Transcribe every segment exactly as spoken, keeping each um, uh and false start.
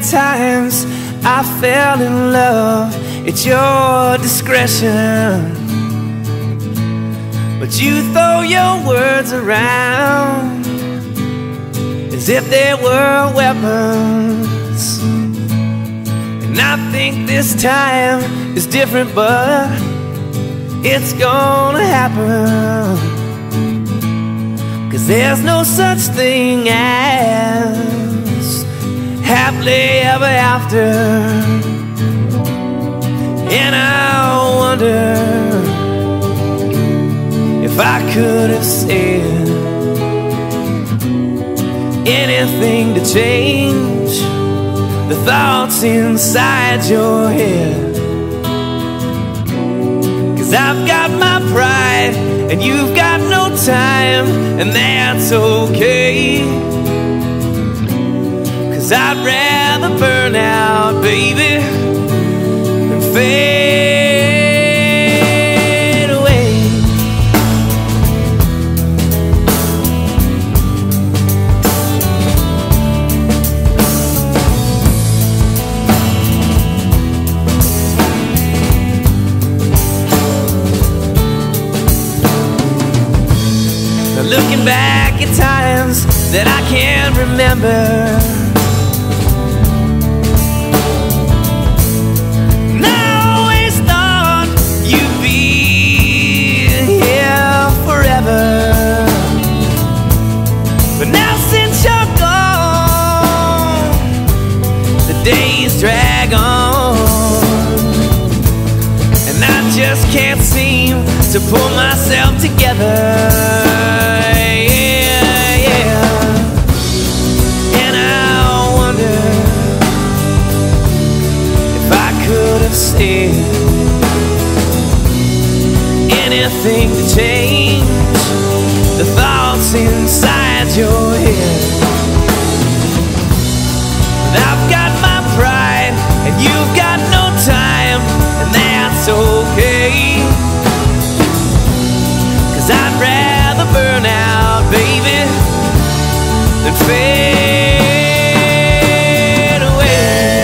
times I fell in love at your discretion, but you throw your words around as if they were weapons. And I think this time is different, but it's gonna happen, 'cause there's no such thing as happily ever after. And I wonder if I could have said anything to change the thoughts inside your head. 'Cause I've got my pride and you've got no time, and that's okay, 'cause I'd rather burn out, baby, than fade away. Now looking back at times that I can't remember, days drag on, and I just can't seem to pull myself together. Yeah, yeah. And I wonder if I could have said anything to change the thoughts inside your head. I've got my pride and you've got no time, and that's okay, 'cause I'd rather burn out, baby, than fade away.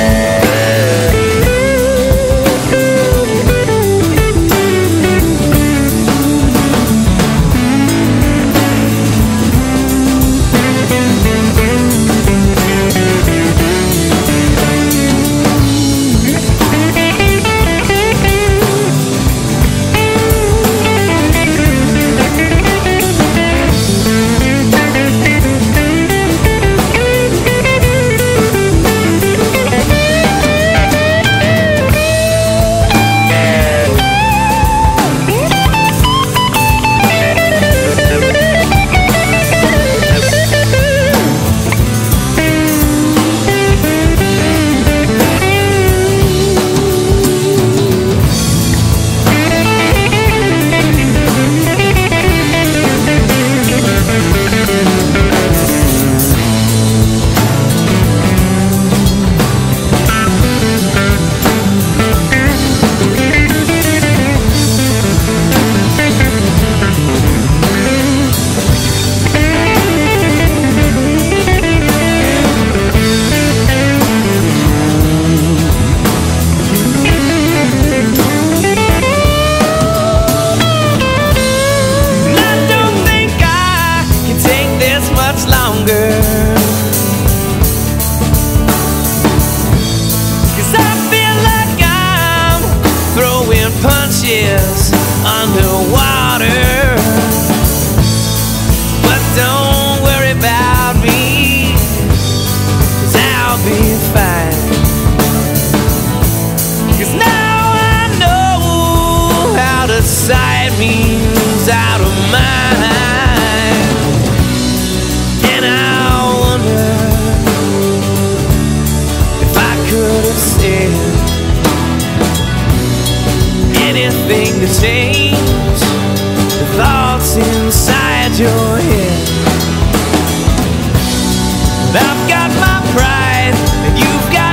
Longer, 'cause I feel like I'm throwing punches underwater. But don't worry about me, 'cause I'll be fine, 'cause now I know how to sight means out of mind. And I wonder if I could have said anything to change the thoughts inside your head. But I've got my pride and you've got